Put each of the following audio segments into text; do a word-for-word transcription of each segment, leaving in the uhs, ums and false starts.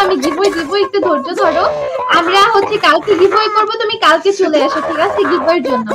আমি গিভওয়ে দিব, একটু ধৈর্য ধরো। আমরা হচ্ছে কালকে গিভওয়ে করব, তুমি কালকে চলে আসো, ঠিক আছে? গিভওয়ের জন্য।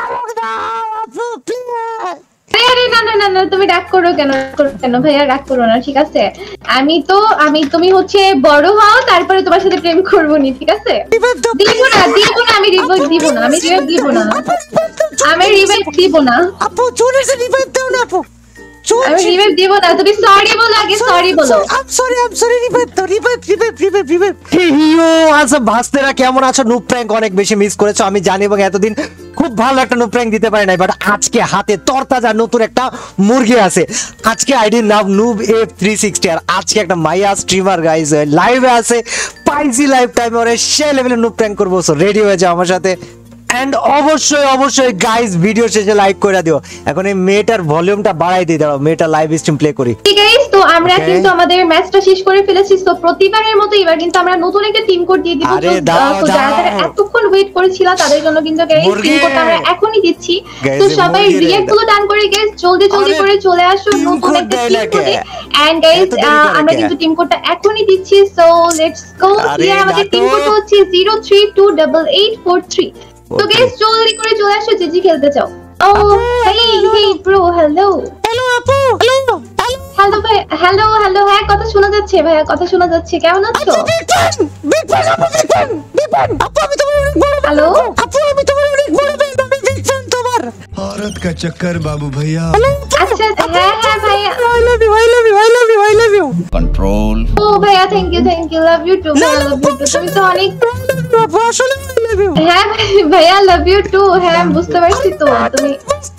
আরে না না না না, তুমি রাগ করো কেন? কেন ভাইয়া রাগ করো না, ঠিক আছে? আমি তো আমি তুমি হচ্ছে বড় হও, তারপরে তোমার সাথে প্রেম করবো নি, ঠিক আছে? দিব না দিব না, আমি রিভাইভ দিব না, আমি রিভাইভ দিব না, আমি রিভাইভ দিব না। আপু চলে এসে রিভাইভ দাও না আপু, আমি রিভাইভ দিব না। তুমি সরি বলো, আগে সরি বলো। I am sorry I am sorry revive দাও, রিভাইভ রিভাইভ রিভাইভ রিভাইভ। হিও আচ্ছা ভাস্তেরা কেমন আছো? নুব প্র্যাঙ্ক অনেক বেশি মিস করেছো আমি জানি, এবং এতদিন খুব ভালো একটা নুব প্র্যাঙ্ক দিতে পারি নাই, বাট আজকে হাতে তরতাজা নতুন একটা মুরগি আছে। আজকে আইডি নাম নুব এফ থ্রি সিক্সটি, আর আজকে একটা মাইয়া স্ট্রিমার গাইস লাইভে আছে, পাইজি লাইভ টাইমে ওরে সে লেভেলে নুব প্র্যাঙ্ক করবো। সো রেডি হয়ে যাও আমার সাথে, এন্ড অবশ্যই অবশ্যই গাইস ভিডিও শেষে লাইক করে দিও। এখন এই মেটার ভলিউমটা বাড়াই দিয়ে দাও, মেটা লাইভ স্ট্রিম প্লে করি। ঠিক গাইস, তো আমরা কিন্তু আমাদের ম্যাচটা শেষ করে ফেলেছি। তো প্রতিবারের মতো এবার কিন্তু আমরা নতুন একটা টিম কোড দিয়ে দিব। তো যারা যারা এতক্ষণ ওয়েট করেছিল তাদের জন্য কিন্তু গাইস টিম কোডটা আমরা এখনই দিচ্ছি। তো সবাই রিঅ্যাক্ট গুলো ডান করে গাইস জলদি জলদি করে চলে আসো নতুন একটা টিম কোডে। এন্ড গাইস আমরা কিন্তু টিম কোডটা এখনই দিচ্ছি। So let's go. হিয়ার আমাদের টিম কোড হচ্ছে zero three two eight eight four three. তো গাইস জলদি করে চলে আসো যে যে খেলতে চাও। ও hey hey bro, hello hello আপু, হ্যালো হ্যালো ভাই, হ্যালো হ্যালো। হ্যাঁ কথা শোনা যাচ্ছে ভাইয়া, কথা শোনা যাচ্ছে। কেমন আছো? বিগ ফ্যান আপু, বিগ ফ্যান বিগ ফ্যান আপু, আমি তোমার অনেক বড়। হ্যালো আপু আমি তোমার অনেক বড় ফ্যান, আমি বিগ ফ্যান তোমার। औरत का चक्कर बाबू भैया। আচ্ছা হ্যাঁ হ্যাঁ ভাইয়া, I love you I love you I love you I love you. Control. ও ভাইয়া thank you thank you, love you too ভাইয়া, লাভ ইউ টু। তুমি তো অনেক আপু আসলে আই লাভ ইউ। হ্যাঁ ভাইয়া লাভ ইউ টু। হ্যাঁ বুঝতে পারছি তো তুমি।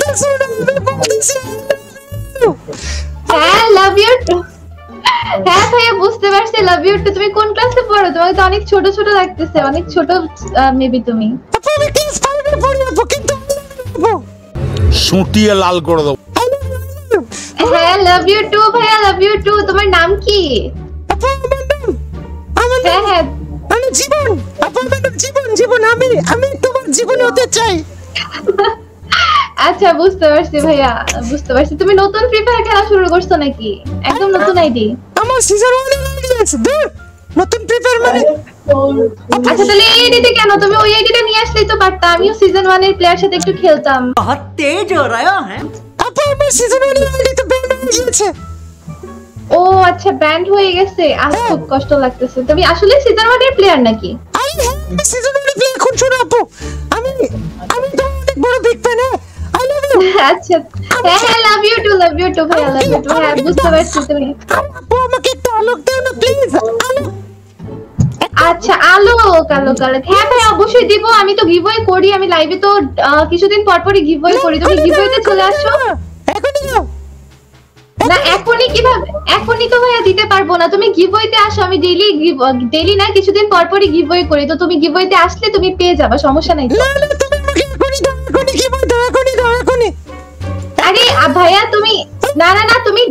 হ্যাঁ লাভ ইউ টু। হ্যাঁ ভাইয়া বুঝতে পারছি, লাভ ইউ টু। তুমি কোন ক্লাসে পড়ো? তোমাকে তো অনেক ছোট ছোট লাগতেছে, অনেক ছোট মেবি তুমি। আপু আমি ক্লাস ফাইভে পড়ি আপু, কিন্তু সুটিয়ে লাল করে দাও। হ্যাঁ লাভ ইউ টু ভাইয়া, লাভ ইউ টু। তোমার নাম কি? আপু আমার নাম আমার হ্যাঁ হ্যাঁ আমি জীবন। আপু আমার নাম জীবন, জীবন। আমি আমি তোমার জীবনে হতে চাই। আচ্ছা বুঝতে পারছি ভাইয়া, বুঝতে পারছি। তুমি নতুন ফ্রি ফায়ার খেলা শুরু করছো নাকি? একদম নতুন আইডি? আমার সিজন ওয়ান এর আইডি আছে। দূর নতুন ফ্রি ফায়ার মানে। আচ্ছা তাহলে এই আইডিতে কেন? তুমি ওই আইডিটা নিয়ে আসলেই তো পারতা, আমিও সিজন ওয়ান এর প্লেয়ার সাথে একটু খেলতাম। বহুত তেজ হো রহা হ্যায়। আপু আমার সিজন ওয়ান এর আইডি তো ব্যান হয়ে গেছে। ও আচ্ছা ব্যান্ড হয়ে গেছে, আজ খুব কষ্ট লাগতেছে। তুমি আসলে সিজন ওয়ান এর প্লেয়ার নাকি? আই সিজন ওয়ান এর প্লেয়ার। এখন শোনো আপু, আমি আমি তো অনেক বড় big fan. I love you. আচ্ছা হ্যাঁ হ্যাঁ love you too, love you too ভাইয়া, লাভ ইউ টু। হ্যাঁ বুঝতে পারছি তুমি। আপু আমাকে একটু আলোক দাও না প্লিজ। আলোক। আচ্ছা আলোক আলোক আলোক। হ্যাঁ ভাই অবশ্যই দিব। আমি তো গিভওয়ে করি, আমি লাইভে তো কিছুদিন পর পরই গিভওয়ে করি। তুমি গিভওয়েতে চলে আসো। এখনই দাও না এখনই কিভাবে? এখনই তো ভাইয়া দিতে পারবো না। তুমি গিভওয়েতে আসো, আমি ডেইলি ডেইলি না কিছুদিন পর পরই গিভওয়ে করি। তো তুমি গিভওয়েতে আসলে তুমি পেয়ে যাবে, সমস্যা নাই। না না তুমি আমাকে এখনই দাও, এখনই কি বল দাও, এখনই দাও এখনই। আরে ভাইয়া তুমি না না না তুমি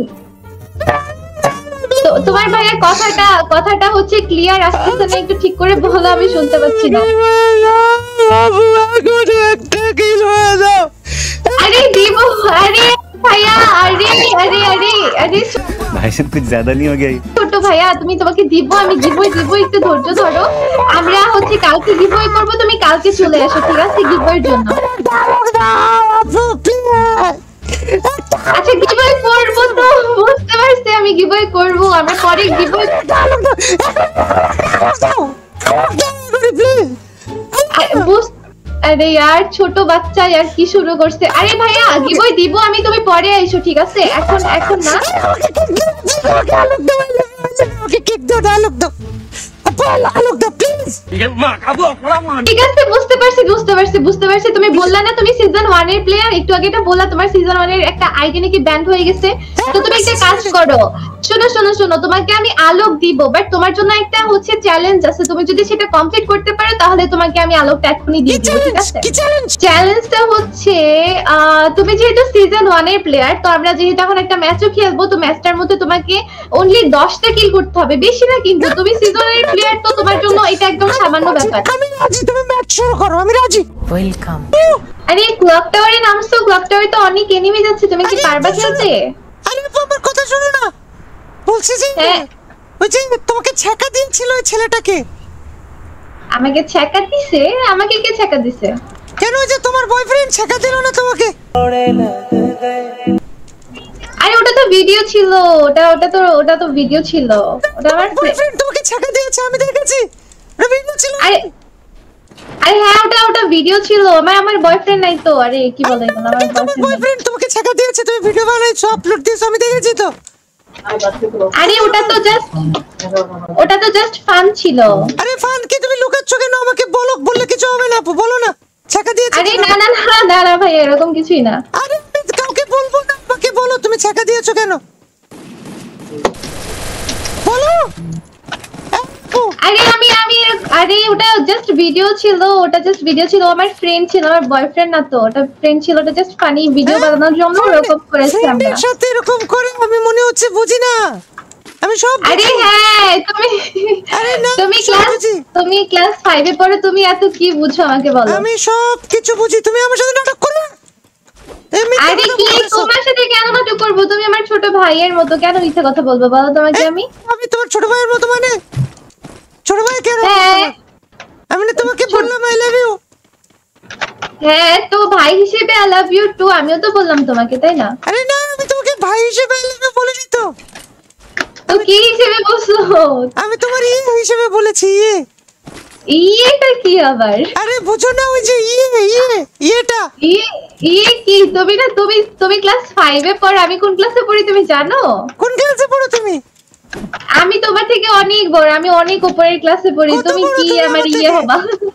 তো তোমার ভাইয়া কথাটা কথাটা হচ্ছে ক্লিয়ার আসতেছে না, একটু ঠিক করে বলো, আমি শুনতে পাচ্ছি না। বাবু এখন একটা কিল হয়ে দাও। আরে দিব। আরে ভাইয়া আরে আরে আরে আরে भाई साहब कुछ ज्यादा नहीं हो गया? ছোট ভাইয়া তুমি তোমাকে দিব, আমি গিভওয়ে দিব, একটু ধৈর্য ধরো। আমরা হচ্ছে কালকে গিভওয়ে করব, তুমি কালকে চলে আসো, ঠিক আছে? গিভওয়ের জন্য। আচ্ছা গিভওয়ে করব তো, বুঝতে পারছি আমি গিভওয়ে করব। আমরা পরে গিভওয়ে আরে यार ছোট বাচ্চা यार কি শুরু করছে? আরে ভাইয়া গিভওয়ে দিব আমি, তুমি পরে আইছো, ঠিক আছে? এখন এখন না। ওকে কিক দাও, আলোক দাও আপু, আলোক দাও প্লিজ। ঠিক আছে বুঝতে পারছি বুঝতে পারছি বুঝতে পারছি। তুমি বললা না তুমি সিজন ওয়ান এর প্লেয়ার, একটু আগে এটা বললা তোমার সিজন ওয়ান এর একটা আইডি নাকি ব্যান্ড হয়ে গেছে। তো তুমি একটা কাজ করো, শোনো শোনো শোনো, তোমাকে আমি আলোক দিব, বাট তোমার জন্য একটা হচ্ছে চ্যালেঞ্জ আছে। তুমি যদি সেটা কমপ্লিট করতে পারো তাহলে তোমাকে আমি আলোকটা এখনই দিয়ে দিব, ঠিক আছে? কি চ্যালেঞ্জ? চ্যালেঞ্জটা হচ্ছে তুমি যেহেতু সিজন ওয়ান এর প্লেয়ার, তো আমরা যেহেতু এখন একটা ম্যাচও খেলবো, তো ম্যাচটার মধ্যে তোমাকে অনলি দশটা কিল করতে হবে, বেশি না কিন্তু। তুমি সিজন এর প্লেয়ার, তো তোমার জন্য এটা একদম সামান্য ব্যাপার। আমি রাজি, তুমি ম্যাচ শুরু করো, আমি রাজি। ওয়েলকাম। আরে ক্লক টাওয়ারে নামছো, ক্লক টাওয়ারে তো অনেক এনিমি যাচ্ছে, তুমি কি পারবা খেলতে? আরে আপু আমার কথা শোনো না, বলছি যে হ্যাঁ ওই যে তোমাকে ছ্যাঁকা দিয়েছিল ওই ছেলেটাকে। আমাকে ছ্যাঁকা দিছে? আমাকে কে ছ্যাঁকা দিছে? কেন যে তোমার বয়ফ্রেন্ড ছ্যাঁকা দিল না তোমাকে? আরে ওটা তো ভিডিও ছিল, ওটা ওটা তো ওটা তো ভিডিও ছিল, ওটা আমার বয়ফ্রেন্ড তোমাকে ছ্যাঁকা দিয়েছে, আমি দেখেছি ওটা ভিডিও ছিল। আরে আরে হ্যাঁ ওটা ওটা ভিডিও ছিল, আমার আমার বয়ফ্রেন্ড নাই তো। আরে কি বলে এগুলো, আমার বয়ফ্রেন্ড বয়ফ্রেন্ড তোমাকে ছ্যাঁকা দিয়েছে, তুমি ভিডিও বানাইছো আপলোড দিয়েছো, আমি দেখেছি তো। আরে ওটা তো জাস্ট ওটা তো জাস্ট ফান ছিল। আরে ফান কি, তুমি লুকাচ্ছ কেন? আমাকে বলো, বললে কিছু হবে না, বলো না ছ্যাঁকা দিয়েছে। আরে না না না না না ভাই এরকম কিছুই না। আরে কাউকে বলবো না, আমাকে বলো তুমি ছ্যাঁকা দিয়েছো কেন, বলো। আরে আমি আমি আরে ওটা জাস্ট ভিডিও ছিল, ওটা জাস্ট ভিডিও ছিল, আমার ফ্রেন্ড ছিল, আমার বয়ফ্রেন্ড না তো, ওটা ফ্রেন্ড ছিল, ওটা জাস্ট ফানি ভিডিও বানানোর জন্য এরকম করেছি আমরা। ফ্রেন্ডের সাথে এরকম করে আমি মনে হচ্ছে বুঝি না, আমি সব আরে হ্যাঁ তুমি আরে না তুমি ক্লাস তুমি ক্লাস ফাইভ এ পড়ো, তুমি এত কি বুঝো আমাকে বলো। আমি সব কিছু বুঝি, তুমি আমার সাথে নাটক করো। আরে কি তোমার সাথে কেন নাটক করব? তুমি আমার ছোট ভাইয়ের মতো, কেন মিথ্যা কথা বলবো বলো তোমাকে? আমি আমি তোমার ছোট ভাইয়ের মতো মানে? ছোট ভাই কেন? আমি না তোমাকে বললাম আই লাভ ইউ। হ্যাঁ তো ভাই হিসেবে আই লাভ ইউ টু, আমিও তো বললাম তোমাকে, তাই না? আরে না আমি তোমাকে ভাই হিসেবে আই লাভ ইউ বলিনি তো। তো কি হিসেবে বলছো? আমি তোমার ইয়ে হিসেবে বলেছি। ইয়ে ইয়েটা কি আবার? আরে বুঝো না ওই যে ইয়ে ইয়ে ইয়েটা ইয়ে ইয়ে কি? তুমি না তুমি তুমি ক্লাস ফাইভ এ পড়ো, আমি কোন ক্লাসে পড়ি তুমি জানো? কোন ক্লাসে পড়ো তুমি? আমি তোমার থেকে অনেক বড়, আমি অনেক উপরের ক্লাসে পড়ি। তুমি কি আমার ইয়ে হবা?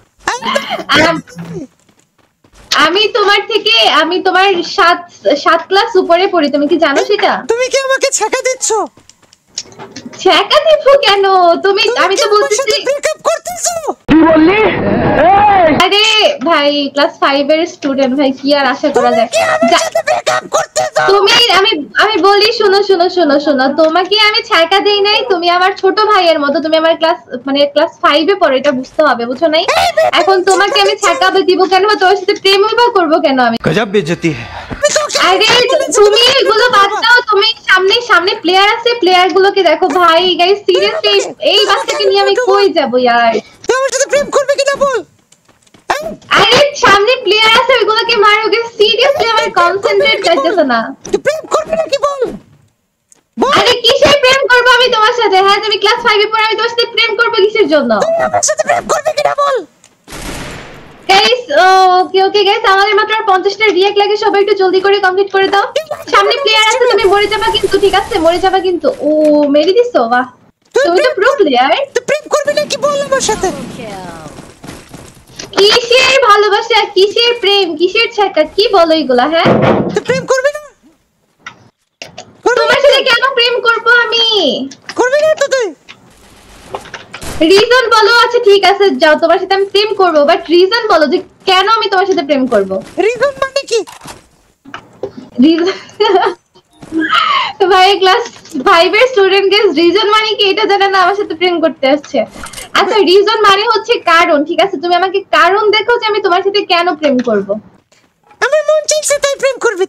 আমি তোমার থেকে আমি তোমার সাত সাত ক্লাস উপরে পড়ি, তুমি কি জানো সেটা? তুমি কি আমাকে ছ্যাঁকা দিচ্ছ? ছ্যাঁকা দিব কেন? তুমি আমি তো বলতেছি ব্রেকআপ করতেছো। কি বললি? আরে ভাই ক্লাস ফাইভ এর স্টুডেন্ট ভাই, কি আর আশা করা যায়? তুমি আমি আমি বলি শোনো শোনো শোনো শোনো তোমাকে আমি ছ্যাঁকা দেই নাই, তুমি আমার ছোট ভাইয়ের মতো, তুমি আমার ক্লাস মানে ক্লাস ফাইভ এ পড়ো, এটা বুঝতে হবে, বুঝছো নাই? এখন তোমাকে আমি ছ্যাঁকা দিব কেন? তোমার সাথে প্রেমই বা করবো কেন আমি? गजब बेइज्जती है। আরে তুমি এগুলো বাদ দাও, তুমি সামনে সামনে প্লেয়ার আছে, প্লেয়ার গুলোকে দেখো ভাই। গাইস সিরিয়াসলি এই বাচ্চাকে নিয়ে আমি কই যাব यार? তুমি আমার সাথে প্রেম করবে কিনা বল। আরে সামনে প্লেয়ার আছে, ওইগুলোকে মারো। গাইস সিরিয়াসলি আমার কনসেন্ট্রেট করতেছ না। তুই প্রেম করবি নাকি বল। আরে কিসের প্রেম করব আমি তোমার সাথে? হ্যাঁ তুমি ক্লাস ফাইভ এ পড়ে, আমি তোমার সাথে প্রেম করব কিসের জন্য? তুই আমার সাথে প্রেম করবি কিনা বল। গাইস ওকে ওকে গাইস, আমাদের মাত্র পঞ্চাশ টা রিঅ্যাক্ট লাগে, সবাই একটু জলদি করে কমপ্লিট করে দাও। সামনে প্লেয়ার আছে, তুমি মরে যাবা কিন্তু, ঠিক আছে? মরে যাবা কিন্তু। ও মেরে দিছো, বাহ তুমি তো প্রো প্লেয়ার। তুই প্রেম করবি নাকি বল আমার সাথে। কিসের ভালোবাসা, কিসের প্রেম, কিসের ছ্যাঁকা, কি বলো এগুলা? হ্যাঁ তুই প্রেম করবি না? তোমার সাথে কেন প্রেম করব আমি? করবি না তো তুই? রিজন বলো। আচ্ছা ঠিক আছে যাও, তোমার সাথে আমি প্রেম করব, বাট রিজন বলো যে কেন আমি তোমার সাথে প্রেম করব। রিজন মানে কি? রিজন ভাই ক্লাস ফাইভ এর স্টুডেন্ট গেস রিজন মানে কি এটা জানে না, আমার সাথে প্রেম করতে আসছে। আচ্ছা রিজন মানে হচ্ছে কারণ, ঠিক আছে? তুমি আমাকে কারণ দেখো যে আমি তোমার সাথে কেন প্রেম করব। আমার মন চাইছে তাই প্রেম করবি।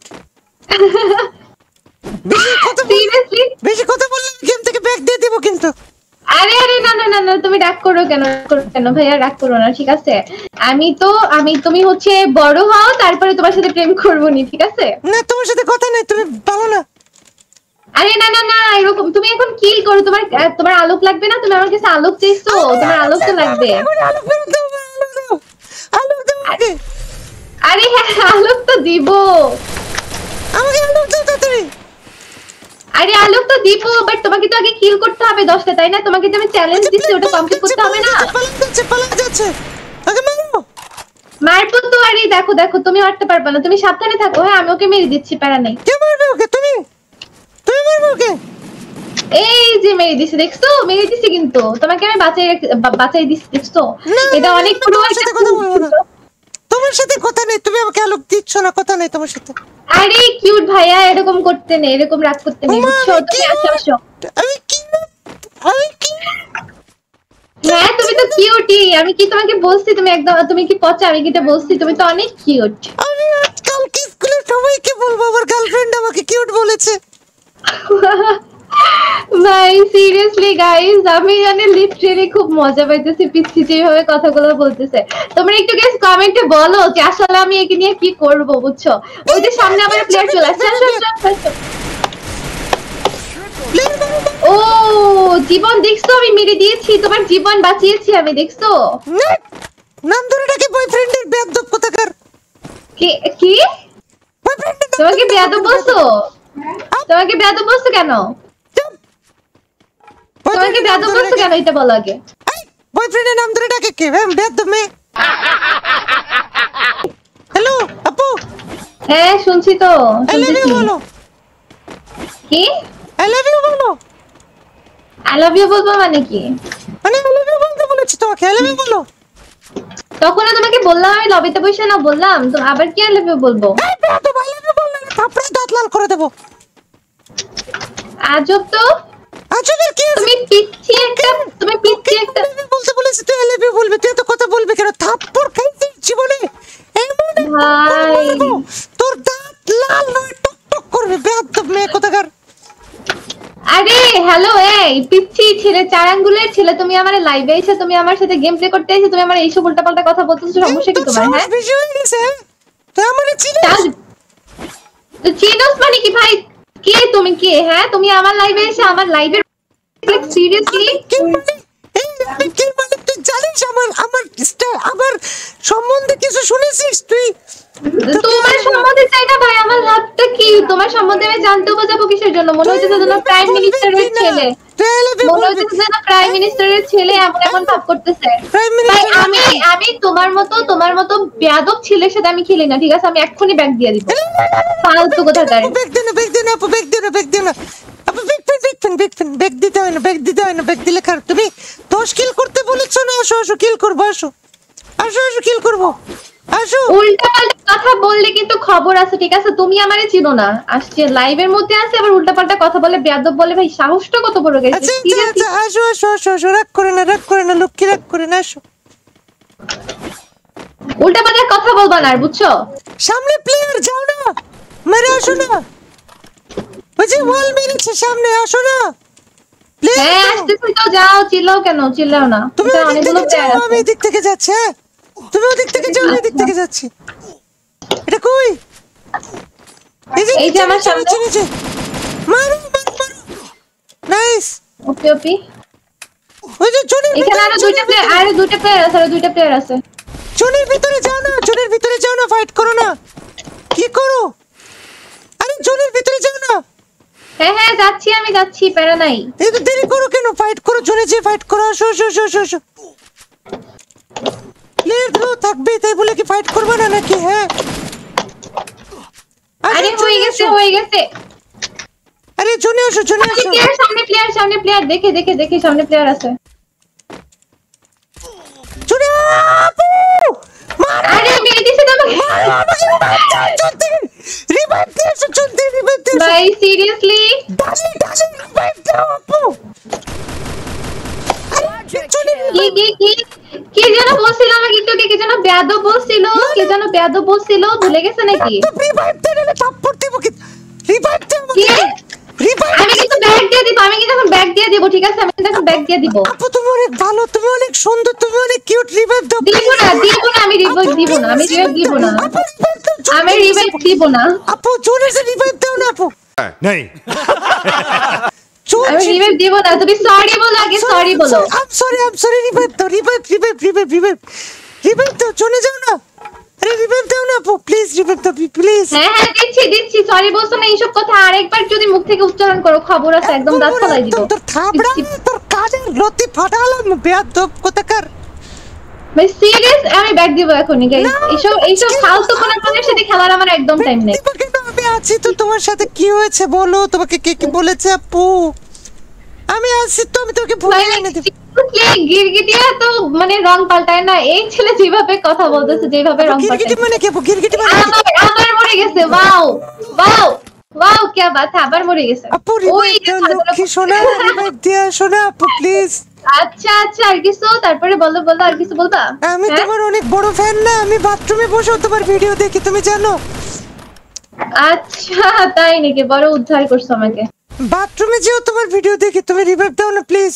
বেশি কথা সিরিয়াসলি বেশি কথা বললে গেম থেকে ব্যাক দিয়ে দেব কিন্তু। আরে আরে না না না না তুমি রাগ করো কেন? করো কেন ভাইয়া? রাগ করো না, ঠিক আছে? আমি তো আমি তুমি হচ্ছে বড় হও, তারপরে তোমার সাথে প্রেম করবো নি, ঠিক আছে? না তোমার সাথে কথা নাই, তুমি ভালো না। আরে না না না এরকম তুমি এখন কি করো? তোমার তোমার আলোক লাগবে না? তুমি আমার কাছে আলোক চাইছো, তোমার আলোক তো লাগবে। আলোক দাও, আলোক দাও, আলোক দাও। আরে হ্যাঁ আলোক তো দিব, আমাকে আলোক দাও তাড়াতাড়ি। আরে আলোক তো দিব, বাট তোমাকে তো আগে কিল করতে হবে দশটা, তাই না? তোমাকে যে আমি চ্যালেঞ্জ দিচ্ছি ওটা কমপ্লিট করতে হবে না? পালাতে যাচ্ছে পালাতে যাচ্ছে, আগে মারো। মারবো তো। আরে দেখো দেখো তুমি মারতে পারবে না, তুমি সাবধানে থাকো। হ্যাঁ আমি ওকে মেরে দিচ্ছি, প্যারা নেই। কে মারবে ওকে? তুমি তুমি মারবে ওকে? এই যে মেরে দিছি, দেখছো? মেরে দিছি কিন্তু তোমাকে আমি বাঁচাই বাঁচাই দিচ্ছি, দেখছো? এটা অনেক পুরো একটা কথা বলবো না, তোমার সাথে কথা নেই। তুমি আমাকে আলোক দিচ্ছ না, কথা নেই তোমার সাথে। আরে কিউট ভাইয়া এরকম করতে নেই, এরকম রাগ করতে নেই, বুঝছো? তুমি আসো আসো। আমি কি আমি কি হ্যাঁ তুমি তো কিউটই, আমি কি তোমাকে বলছি তুমি একদম তুমি কি পচা? আমি কি এটা বলছি? তুমি তো অনেক কিউট। আমি আজকাল কি স্কুলে সবাইকে বলবো আমার গার্লফ্রেন্ড আমাকে কিউট বলেছে। ভাই সিরিয়াসলি গাইস আমি জানি লিটারেলি খুব মজা পাইতেছি পিচ্ছি যেভাবে কথাগুলো বলতেছে। তোমরা একটু গাইস কমেন্টে বলো যে আসলে আমি একে নিয়ে কি করব বুঝছো। ওই যে সামনে আবার প্লেয়ার চলে আসছে। ও জীবন দেখছো আমি মেরে দিয়েছি, তোমার জীবন বাঁচিয়েছি আমি, দেখছো? নাম ধরে ডাকে বয়ফ্রেন্ডের বেয়াদব কোথাকার। কি কি তোমাকে বেয়াদব বলছো? তোমাকে বেয়াদব বলছো কেন? তোমাকে বেয়াদব বলছো কেন এটা বলো আগে। বয়ফ্রেন্ডের নাম ধরে ডাকে কে? বেয়াদব মেয়ে। হ্যালো আপু। হ্যাঁ শুনছি তো, আই লাভ ইউ বলো। কি আই লাভ ইউ বলো? আই লাভ ইউ বলবো মানে কি? মানে আই লাভ ইউ বলতে বলেছি তোমাকে, আই লাভ ইউ বলো। তখন তোমাকে বললাম আমি লবিতে বসে না বললাম, তো আবার কি আই লাভ ইউ বলবো? এই বেয়াদব আই লাভ ইউ বললে থাপড়ে দাঁত লাল করে দেব। আজব তো। আজবের কি? তুমি পিচ্ছি একটা, তুমি পিচ্ছি একটা বলতে বলেছি তুই আই লাভ ইউ বলবি, তুই তো কথা বলবি কেন? থাপ্পড় খাইছিস জীবনে এমন ভাই, তোর দাঁত লাল হয়ে টক টক করবে বেয়াদব মেয়ে কোথাকার। আরে হ্যালো এই পিচ্ছি ছেলে, চার আঙ্গুলের ছেলে, তুমি আমার লাইভে এসে তুমি আমার সাথে গেম প্লে করতে এসে তুমি আমার এইসব উল্টাপাল্টা কথা বলতেছো, সমস্যা কি তোমার? হ্যাঁ বেশি হয়ে গেছে। তুই আমারে চিনিস? তো চিনোস মানে কি ভাই? কে তুমি কে? হ্যাঁ তুমি আমার লাইভে এসে আমার লাইভের সিরিয়াসলি কি মানে? এই আমি কি মানে তুই জানিস আমার আমার স্টাইল আমার সম্বন্ধে কিছু শুনেছিস তুই? তোমার সম্বন্ধে চাই না ভাই, আমার লাভটা কি? তোমার সম্বন্ধে আমি জানতেও যাবো কিসের জন্য? মনে হচ্ছে যেন প্রাইম মিনিস্টারের ছেলে, মনে হচ্ছে যেন প্রাইম মিনিস্টারের ছেলে এমন এমন ভাব করতেছে। ভাই আমি আমি তোমার মতো তোমার মতো বেয়াদব ছেলের সাথে আমি খেলি না, ঠিক আছে? আমি এক্ষুনি ব্যাগ দিয়ে দিব। ফালতু কোথাকার। ব্যাগ দে না, ব্যাগ দে না আপু, ব্যাগ দে না, ব্যাগ দে না আপু, ব্যাগ ফেন ব্যাগ ফেন ব্যাগ ফেন ব্যাগ দিতে হয় না, ব্যাগ দিতে হয় না, ব্যাগ দিলে খারাপ। তুমি দশ কিল করতে বলেছো না? আসো আসো কিল করবো, আসো আসো আসো কিল করবো, আসো। উল্টাপাল্টা কথা বললে কিন্তু খবর আছে, ঠিক আছে? তুমি আমারে চিনো না, আসছে লাইভের মধ্যে আছে আবার উল্টাপাল্টা কথা বলে বেয়াদব বলে। ভাই সাহসটা কত বড় গেছে। আচ্ছা আচ্ছা আসো আসো আসো আসো, রাগ করে না, রাগ করে না লক্ষ্মী, রাগ করে না, আসো। উল্টাপাল্টা কথা বলবা না আর, বুঝছো? সামনে প্লেয়ার যাও না, মেরে আসো না। ওই যে ওয়াল মেরেছে সামনে, আসো না। হ্যাঁ আসতেছি তো, যাও, চিল্লাও কেন? চিল্লাও না, তুমি অনেকগুলো প্লেয়ার আছে। আমি দিক থেকে যাচ্ছি। হ্যাঁ তুমি ওদিক থেকে যাও, আমি দিক থেকে যাচ্ছি। এটা কই? এই যে আমার সামনে। মারো মারো মারো, নাইস। ওপি ওপি ওই যে জোনের এখানে আরো দুইটা প্লেয়ার, আরো দুইটা প্লেয়ার আছে, আরো দুইটা প্লেয়ার আছে। জোনের ভিতরে যাও না, জোনের ভিতরে যাও না, ফাইট করো না। কি করো? আরে জোনের ভিতরে যাও না। হ্যাঁ হ্যাঁ যাচ্ছি, আমি যাচ্ছি, প্যারা নাই। এই তো দেরি করো কেন? ফাইট করো, জোরে যে ফাইট করো, আসো আসো আসো আসো আসো। প্লেয়ার তো থাকবে, তাই বলে কি ফাইট করবে না নাকি? হ্যাঁ আরে হয়ে গেছে হয়ে গেছে। আরে জোনে আসো, জোনে আসো। প্লেয়ার সামনে, প্লেয়ার সামনে, প্লেয়ার দেখে দেখে দেখে সামনে প্লেয়ার আছে। জোনে আপু মার। আরে মেরে দিছে তো আমাকে। রিভাইভ দে, আসো চলতে রিভাইভ দে। ভাই সিরিয়াসলি দাসি দাসি রিভাইভ দাও আপু। কি কি কি কি যেন বলছিল আমাকে একটু, কি যেন বেয়াদব বলছিল, কি যেন বেয়াদব বলছিল, ভুলে গেছে নাকি? রিভাইভ দে না, থাপ্পড় দেব কি? রিভাইভ দে আমাকে। রিভাইভ আমি কিন্তু ব্যাগ দিয়ে দিব, আমি কিন্তু এখন ব্যাগ দিয়ে দিব, ঠিক আছে? আমি কিন্তু এখন ব্যাগ দিয়ে দিব। আপু তুমি অনেক ভালো, তুমি অনেক সুন্দর, তুমি অনেক কিউট। রিভাইভ দাও। দিব না দিব না, আমি রিভাইভ দিব না, আমি রিভাইভ দিব না, আমি রিভাইভ দিব না। আপু জোরে সে রিভাইভ দাও না আপু। नहीं আমি রিভাইভ দিব না, তুমি সরি বলো আগে, সরি বলো। I am sorry, I am sorry. Revive দাও, revive revive revive revive revive দাও, চলে যাও না। আরে রিভাইভ দাও না আপু, প্লিজ রিভাইভ দাও প্লিজ। হ্যাঁ হ্যাঁ দিচ্ছি দিচ্ছি, সরি বলছো না, এইসব কথা আরেকবার যদি মুখ থেকে উচ্চারণ করো খবর আছে, একদম দাঁত ফালাই দিব। তোর থাবড়া তোর কাজে লতি ফাটালাম বেয়াদব কোথাকার। ভাই সিরিয়াস, আমি ব্যাগ দিব এখনই গাইস। এইসব এইসব ফালতু কোনা কোনের সাথে খেলার আমার একদম টাইম নেই। আমি আছি তো তোমার সাথে, কি হয়েছে বলো? তোমাকে কে কি বলেছে আপু? আমি আছি তো, আমি তোকে ভুলে এনে দেব। গিরগিটিয়া তো মানে রং পাল্টায় না, এই ছেলে যেভাবে কথা বলতেছে, যেভাবে রং পাল্টায়। গিরগিটি মানে কি আপু? গিরগিটি মানে আমার আমার মরে গেছে। ওয়াও ওয়াও ওয়াও, কি বাত है, আবার মরে গেছে। আপু রিভাইভ দাও, লক্ষ্মী সোনা, রিভাইভ দিয়া সোনা আপু প্লিজ। আচ্ছা আচ্ছা, আর কিছু? তারপরে বলো বলো, আর কিছু বলবা? আমি তোমার অনেক বড় ফ্যান না, আমি বাথরুমে বসে তোমার ভিডিও দেখি, তুমি জানো? আচ্ছা তাই নাকি? বড় উদ্ধার করছো আমাকে। বাথরুমে যেও, তোমার ভিডিও দেখি, তুমি রিভাইভ দাও না প্লিজ।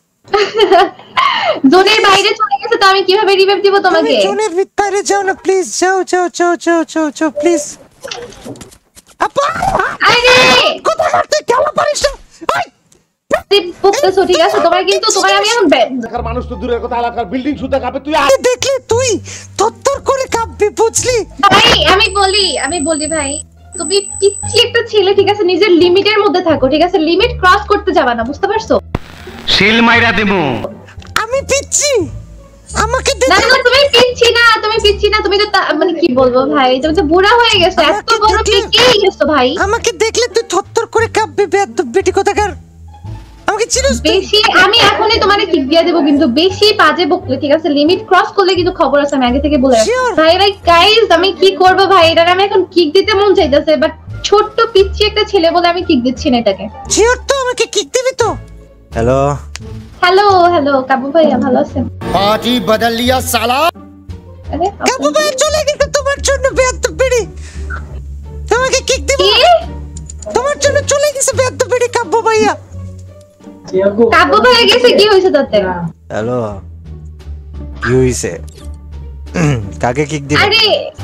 জোনের বাইরে চলে গেছে তো আমি কিভাবে রিভাইভ দিব তোমাকে? জোনের ভিতরে যাও না প্লিজ, যাও যাও যাও যাও যাও যাও প্লিজ। আপা আরে কোথা করতে কেন পারিস না? ওই বকতেছো ঠিক আছে, তোমার কিন্তু তোমার আমি এখন এলাকার মানুষ তো দূরের কথা, এলাকার বিল্ডিং সুদ্ধা কাঁপে। তুই আরে দেখলি তুই থরথর করে কাঁপবি, বুঝলি? ভাই আমি বলি আমি বলি ভাই, তুমি পিচ্ছি একটা ছেলে ঠিক আছে, নিজের লিমিটের মধ্যে থাকো ঠিক আছে, লিমিট ক্রস করতে যাবা না, বুঝতে পারছো? শিল মাইরা দেবো। আমি পিচ্ছি, আমাকে না দেখে না তুমি পিচ্ছি না, তুমি পিচ্ছি না, তুমি তো তা- মানে কি বলবো ভাই, তুমি তো বুড়া হয়ে গেছো, এত আমাকে বড় দেখলে- পিকেই গেছো ভাই। আমাকে দেখলে তুই থরথর করে কাঁপবি, বেয়াদব বেটি কোথাকার। আমাকে চিনিস তুই? বেশি আমি এখনই তোমারে কিক দিয়ে দেবো, কিন্তু বেশি বাজে বকলে ঠিক আছে, লিমিট ক্রস করলে কিন্তু খবর আছে, আমি আগে থেকে বলে রাখছি। Sure. ভাই ভাই গাইস আমি কি করব ভাই, এটা আমি এখন কিক দিতে মন চাইতেছে, বাট ছোট্ট পিচ্ছি একটা ছেলে বলে আমি কিক দিচ্ছি না এটাকে। শিওর তো? আমাকে কিক দিবি তো? হ্যালো হ্যালো হ্যালো কাবু ভাইয়া, ভালো আছেন? पार्टी बदल लिया साला। আরে কাবু ভাই চলে গেছে তোমার জন্য, বেয়াদব বেটি। তোমাকে কিক দিব, কি তোমার জন্য চলে গেছে বেয়াদব বেটি কাবু ভাইয়া। কাবু ভাইয়া গেছে, কি হয়েছে তাতে? হ্যালো কি হইছে? কাকে কিক দিবে? আরে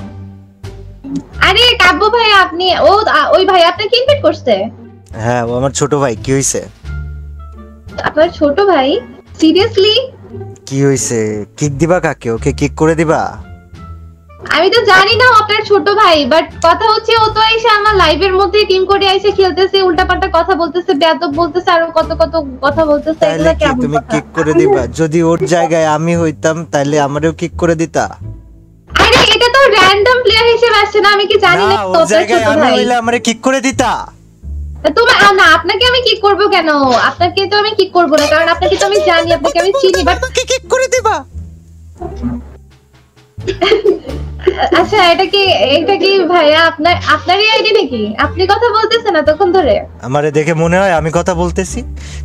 আরে কাব্য ভাই আপনি ও আ- ওই ভাই আপনাকে ইনভাইট করছে? হ্যাঁ ও আমার ছোট ভাই। কি হইছে? আপনার ছোট ভাই? সিরিয়াসলি? কি হইছে? কিক দিবা কাকে? ওকে কিক করে দিবা? আমি তো জানি না ও আপনার ছোট ভাই, বাট কথা হচ্ছে ও তো এসে আমার লাইভের মধ্যে টিম করে এসে খেলতেছে, উল্টাপাল্টা কথা বলতেছে, বেয়াদব বলতেছে, আর কত কত কথা বলতেছে, তাইলে এগুলা কি কেমন তুমি কথা? কিক করে দিবা? যদি ওর জায়গায় আমি হইতাম তাইলে আমারও কিক করে দিতা? আরে এটা তো র‍্যান্ডম প্লেয়ার হিসেবে আসছে না, আমি কি জানি না না, ও ওর আপনার জায়গায় ছোট আমি ভাই। হইলে আমারে কিক করে দিতা? তুমি আ, না আপনাকে আমি কি করব কেন? আপনাকে তো আমি কি করব না, কারণ আপনাকে তো আমি জানি, আপনাকে আমি চিনি, বাট আমাকে কিক করে দিবা? আচ্ছা এটা কি এটা কি ভাইয়া আপনার আপনারই আইডি নাকি? আপনি কথা বলতেছেন এতক্ষণ ধরে? আমারে দেখে মনে হয় আমি কথা বলতেছি।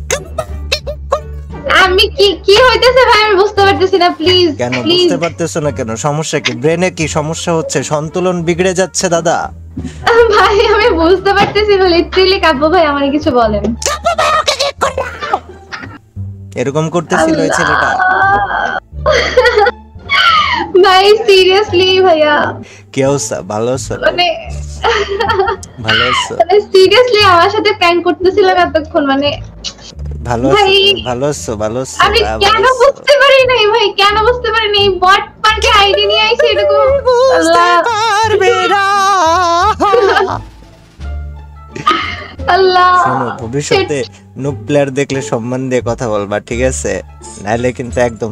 আমি কি কি হইতেছে ভাই আমি বুঝতে পারতেছি না, প্লিজ কেন প্লিজ বুঝতে পারতেছো না কেন? সমস্যা কি? ব্রেনে কি সমস্যা হচ্ছে? সন্তুলন বিগড়ে যাচ্ছে দাদা। ভাই আমি বুঝতে পারতেছি না, লিটারালি কাব্য ভাই আমারে কিছু বলেন। এরকম করতেছিল এই ছেলেটা? ভাই সিরিয়াসলি ভাইয়া, কি অবস্থা? ভালো আছো? মানে ভালো আছো? মানে সিরিয়াসলি আমার সাথে প্র্যাঙ্ক করতেছিলেন এতক্ষণ, মানে ভালো আছো? ভাই, ভালো আছো? ভালো আছো? আমি আহ, কেন ভালো আছো? বুঝতে পারি নাই ভাই, কেন বুঝতে পারি নাই? বট পার্কে আইডি নিয়ে আইছে এরকম, বুঝতে আল্লাহ পারবে না। আল্লাহ। শোনো, ভবিষ্যতে নুব প্লেয়ার দেখলে সম্মান দিয়ে কথা বলবা, ঠিক আছে? নাইলে কিন্তু একদম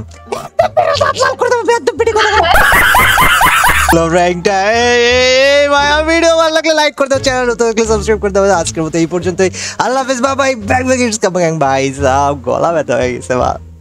র্যাঙ্কটা এই মায়া। ভিডিও ভালো লাগলে লাইক করে দাও, চ্যানেল নতুন হলে সাবস্ক্রাইব করে দাও। আজকের মতো এই পর্যন্তই। আল্লাহ হাফেজ, bye bye. Back back it's coming bye. সাব গলা ব্যথা হয়ে গেছে বা